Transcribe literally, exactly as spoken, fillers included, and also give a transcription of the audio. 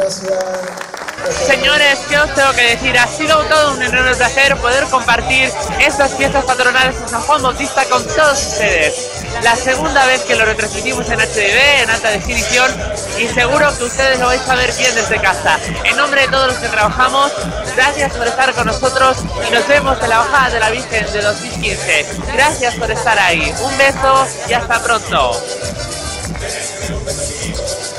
Señores, ¿qué os tengo que decir? Ha sido todo un enorme placer poder compartir estas fiestas patronales de San Juan Bautista con todos ustedes. La segunda vez que lo retransmitimos en H D V, en alta definición, y seguro que ustedes lo vais a ver bien desde casa. En nombre de todos los que trabajamos, gracias por estar con nosotros y nos vemos en la Bajada de la Virgen de dos mil quince. Gracias por estar ahí. Un beso y hasta pronto.